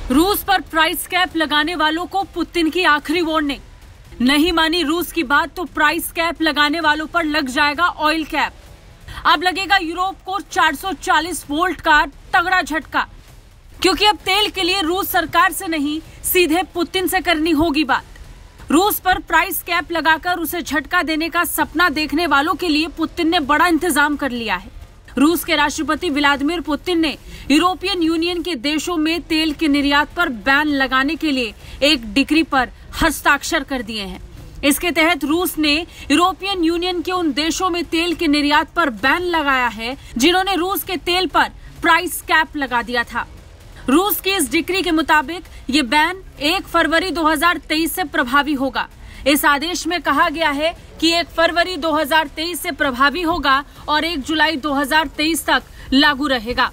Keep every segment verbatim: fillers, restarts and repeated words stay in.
रूस पर price cap लगाने वालों को पुतिन की आखिरी वार्निंग। नहीं मानी रूस की बात तो प्राइस कैप लगाने वालों पर लग जाएगा ऑयल कैप। अब लगेगा यूरोप को चार सौ चालीस वोल्ट का तगड़ा झटका, क्योंकि अब तेल के लिए रूस सरकार से नहीं सीधे पुतिन से करनी होगी बात। रूस पर प्राइस कैप लगाकर उसे झटका देने का सपना देखने वालों के लिए पुतिन ने बड़ा इंतजाम कर लिया है। रूस के राष्ट्रपति व्लादिमीर पुतिन ने यूरोपियन यूनियन के देशों में तेल के निर्यात पर बैन लगाने के लिए एक डिक्री पर हस्ताक्षर कर दिए हैं। इसके तहत रूस ने यूरोपियन यूनियन के उन देशों में तेल के निर्यात पर बैन लगाया है जिन्होंने रूस के तेल पर प्राइस कैप लगा दिया था। रूस की इस डिक्री के मुताबिक ये बैन एक फरवरी दो हज़ार तेईस से प्रभावी होगा। इस आदेश में कहा गया है कि एक फरवरी दो हज़ार तेईस से प्रभावी होगा और एक जुलाई दो हज़ार तेईस तक लागू रहेगा।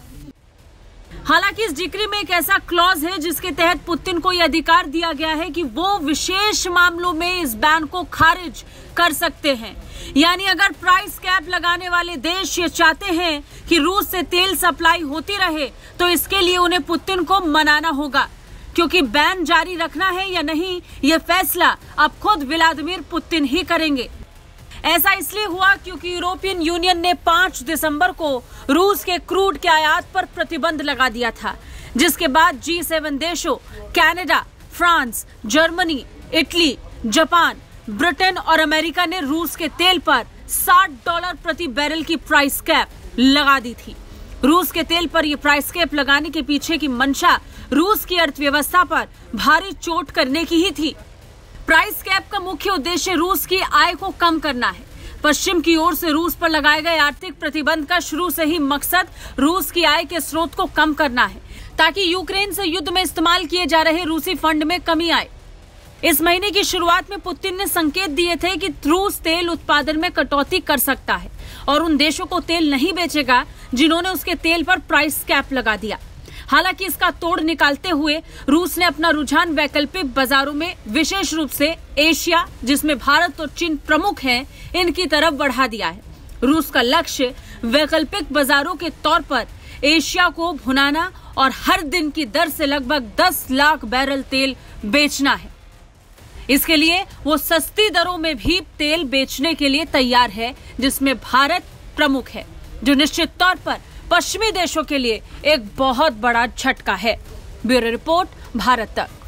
हालांकि इस डिक्री में एक ऐसा क्लॉज है जिसके तहत पुतिन को यह अधिकार दिया गया है कि वो विशेष मामलों में इस बैन को खारिज कर सकते हैं। यानी अगर प्राइस कैप लगाने वाले देश ये चाहते हैं कि रूस से तेल सप्लाई होती रहे तो इसके लिए उन्हें पुतिन को मनाना होगा, क्योंकि बैन जारी रखना है या नहीं यह फैसला अब खुद व्लादिमीर पुतिन ही करेंगे। ऐसा इसलिए हुआ क्योंकि यूरोपियन यूनियन ने पाँच दिसंबर को रूस के क्रूड के आयात पर प्रतिबंध लगा दिया था, जिसके बाद जी सेवन देशों Canada, France, Germany, Italy, Japan, Britain और अमेरिका ने रूस के तेल पर साठ डॉलर प्रति बैरल की प्राइस कैप लगा दी थी। रूस के तेल पर यह प्राइस कैप लगाने के पीछे की मंशा रूस की अर्थव्यवस्था पर भारी चोट करने की ही थी। प्राइस कैप का मुख्य उद्देश्य रूस की आय को कम करना है। पश्चिम की ओर से रूस पर लगाए गए आर्थिक प्रतिबंध का शुरू से ही मकसद रूस की आय के स्रोत को कम करना है, ताकि यूक्रेन से युद्ध में इस्तेमाल किए जा रहे रूसी फंड में कमी आए। इस महीने की शुरुआत में पुतिन ने संकेत दिए थे कि रूस तेल उत्पादन में कटौती कर सकता है और उन देशों को तेल नहीं बेचेगा जिन्होंने उसके तेल पर प्राइस कैप लगा दिया। हालांकि इसका तोड़ निकालते हुए रूस ने अपना रुझान वैकल्पिक बाजारों में, विशेष रूप से एशिया जिसमें भारत और चीन प्रमुख हैं, इनकी तरफ बढ़ा दिया है। रूस का लक्ष्य वैकल्पिक बाजारों के तौर पर एशिया को भुनाना और हर दिन की दर से लगभग दस लाख बैरल तेल बेचना है। इसके लिए वो सस्ती दरों में भी तेल बेचने के लिए तैयार है, जिसमें भारत प्रमुख है, जो निश्चित तौर पर पश्चिमी देशों के लिए एक बहुत बड़ा झटका है। ब्यूरो रिपोर्ट, भारत तक।